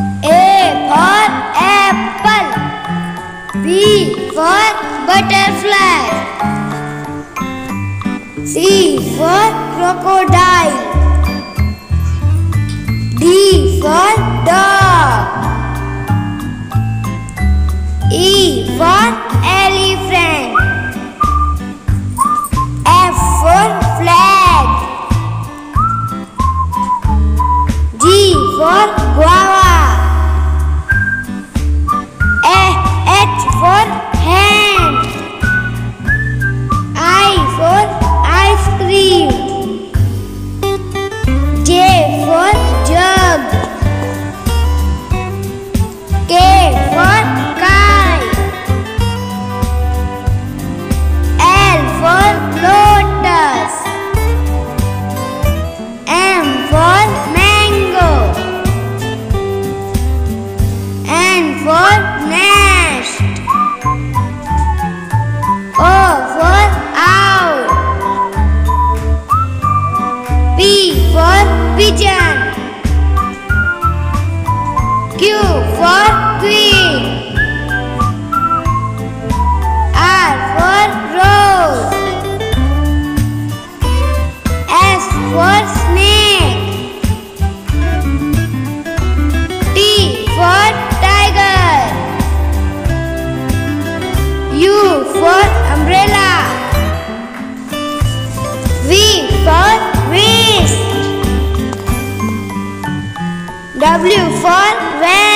A for apple. B for butterfly. C for crocodile. D for dog. E for elephant. F for flag. G for guava. H for hand. I for ice cream. J for jug. K for kite. L for lotus. M for mango. N for nest. O for owl. P for pigeon. Q for queen. R for rose. S for snake. T for tiger. U for umbrella. V for waist. W for van.